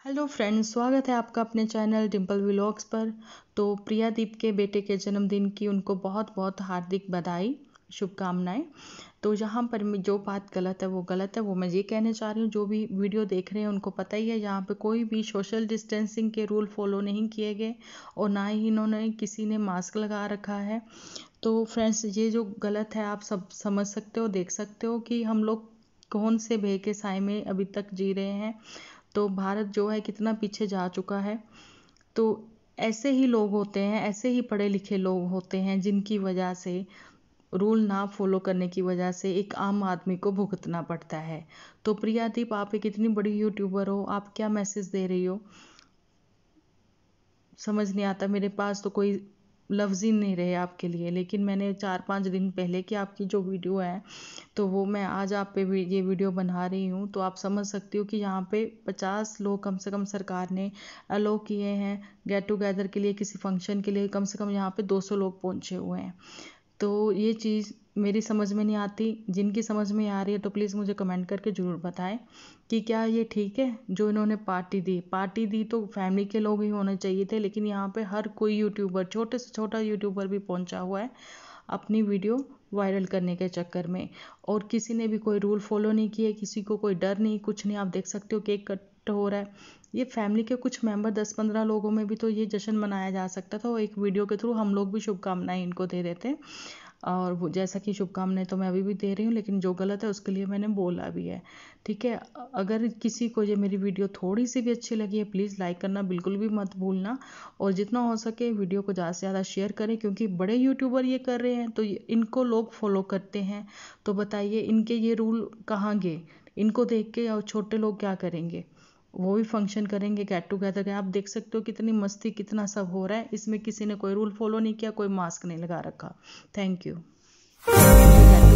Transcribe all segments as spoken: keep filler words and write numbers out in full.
Hello friends, स्वागत है आपका अपने चैनल डिम्पल व्लॉग्स पर। तो प्रियादीप के बेटे के जन्मदिन की उनको बहुत बहुत हार्दिक बधाई, शुभकामनाएं। तो यहाँ पर मैं जो बात गलत है वो गलत है, वो मैं ये कहना चाह रही हूँ। जो भी वीडियो देख रहे हैं उनको पता ही है, यहाँ पे कोई भी सोशल डिस्टेंसिंग के रूल फॉलो नहीं किए गए और ना ही इन्होंने किसी ने मास्क लगा रखा है। तो फ्रेंड्स, ये जो गलत है आप सब समझ सकते हो, देख सकते हो कि हम लोग कौन से भय के साए में अभी तक जी रहे हैं। तो भारत जो है कितना पीछे जा चुका है। तो ऐसे ही लोग होते हैं, ऐसे ही पढ़े लिखे लोग होते हैं जिनकी वजह से, रूल ना फॉलो करने की वजह से एक आम आदमी को भुगतना पड़ता है। तो प्रियादीप, आप एक इतनी बड़ी यूट्यूबर हो, आप क्या मैसेज दे रही हो समझ नहीं आता। मेरे पास तो कोई लफ्ज़ ही नहीं रहे आपके लिए। लेकिन मैंने चार पाँच दिन पहले की आपकी जो वीडियो है, तो वो मैं आज आप पे ये वीडियो बना रही हूँ। तो आप समझ सकती हो कि यहाँ पे पचास लोग कम से कम सरकार ने अलो किए हैं गेट टुगेदर के लिए। किसी फंक्शन के लिए कम से कम यहाँ पे दो सौ लोग पहुँचे हुए हैं। तो ये चीज़ मेरी समझ में नहीं आती। जिनकी समझ में आ रही है तो प्लीज़ मुझे कमेंट करके ज़रूर बताएं कि क्या ये ठीक है जो इन्होंने पार्टी दी। पार्टी दी तो फैमिली के लोग ही होने चाहिए थे, लेकिन यहाँ पे हर कोई यूट्यूबर, छोटे से छोटा यूट्यूबर भी पहुंचा हुआ है अपनी वीडियो वायरल करने के चक्कर में। और किसी ने भी कोई रूल फॉलो नहीं किए, किसी को कोई डर नहीं, कुछ नहीं। आप देख सकते हो केक कट हो रहा है। ये फैमिली के कुछ मेंबर दस पंद्रह लोगों में भी तो ये जश्न मनाया जा सकता था। और एक वीडियो के थ्रू हम लोग भी शुभकामनाएं इनको दे देते। और वो जैसा कि शुभकामनाएं तो मैं अभी भी दे रही हूँ, लेकिन जो गलत है उसके लिए मैंने बोला भी है, ठीक है। अगर किसी को ये मेरी वीडियो थोड़ी सी भी अच्छी लगी है, प्लीज़ लाइक करना बिल्कुल भी मत भूलना। और जितना हो सके वीडियो को ज़्यादा से ज़्यादा शेयर करें, क्योंकि बड़े यूट्यूबर ये कर रहे हैं तो इनको लोग फॉलो करते हैं। तो बताइए इनके ये रूल कहाँ गए? इनको देख के और छोटे लोग क्या करेंगे? वो भी फंक्शन करेंगे, गेट टुगेदर। आप देख सकते हो कितनी मस्ती, कितना सब हो रहा है। इसमें किसी ने कोई रूल फॉलो नहीं किया, कोई मास्क नहीं लगा रखा। Thank you.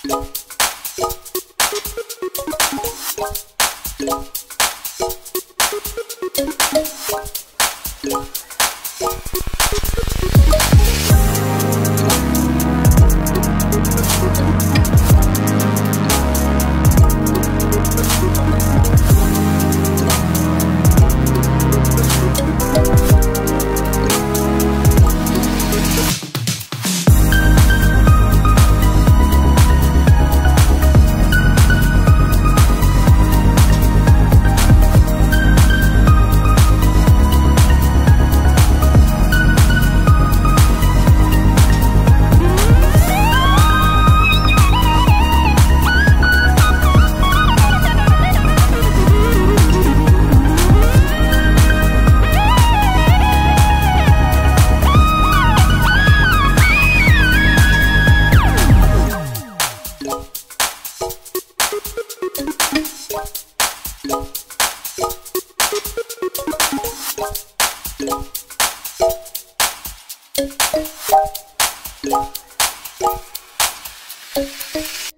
Thank you.